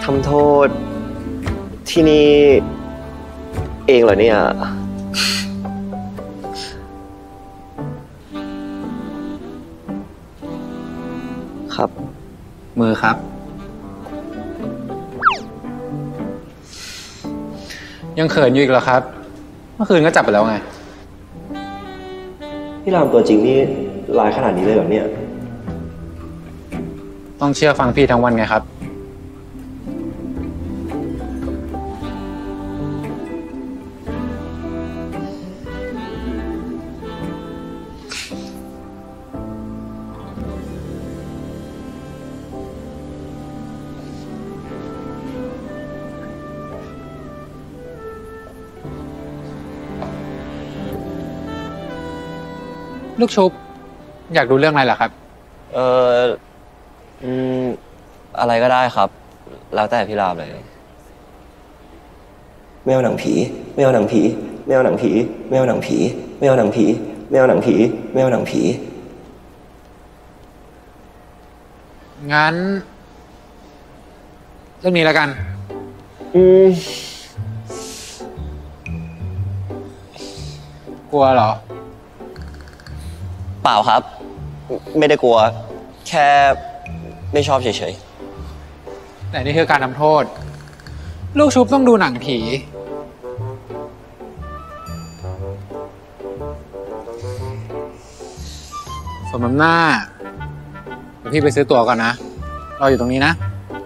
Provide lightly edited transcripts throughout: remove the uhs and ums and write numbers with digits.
ทำโทษที่นี่เองเหรอเนี่ยครับมือครับยังเขินอยู่อีกเหรอครับเมื่อคืนก็จับไปแล้วไงพี่รามตัวจริงนี่ร้ายขนาดนี้เลยเหรอเนี่ยต้องเชื่อฟังพี่ทั้งวันไงครับลูกชุบอยากดูเรื่องอะไรล่ะครับเอออืมอะไรก็ได้ครับแล้วแต่พี่รามเลยไม่เอาหนังผีไม่เอาหนังผีไม่เอาหนังผีไม่เอาหนังผีไม่เอาหนังผีไม่เอาหนังผีไม่เอาหนังผีงั้นเรื่องนี้แล้วกันกลัวเหรอเปล่าครับไม่ได้กลัวแค่ไม่ชอบเฉยๆแต่นี่คือการทำโทษลูกชุบต้องดูหนังผีสมน้ำหน้าเดี๋ยวพี่ไปซื้อตั๋วก่อนนะรออยู่ตรงนี้นะ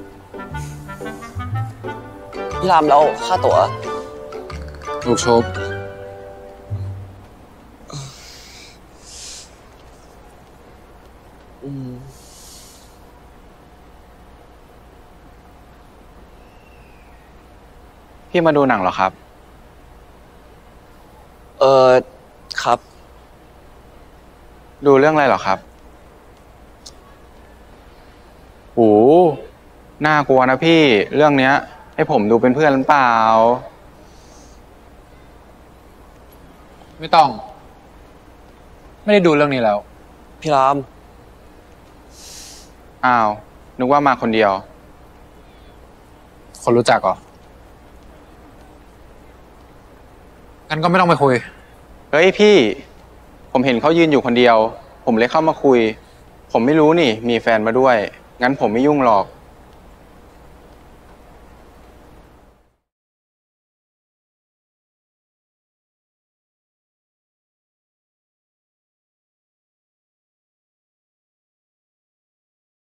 พี่รามแล้วค่าตั๋วลูกชุบพี่มาดูหนังเหรอครับครับดูเรื่องอะไรเหรอครับโหน่ากลัวนะพี่เรื่องเนี้ยให้ผมดูเป็นเพื่อนหรือเปล่าไม่ต้องไม่ได้ดูเรื่องนี้แล้วพี่รามอ้าวนึกว่ามาคนเดียวคนรู้จักเหรองั้นก็ไม่ต้องไปคุยเฮ้ยพี่ผมเห็นเขายืนอยู่คนเดียวผมเลยเข้ามาคุยผมไม่รู้นี่มีแฟนมาด้วยงั้นผมไม่ยุ่งหรอก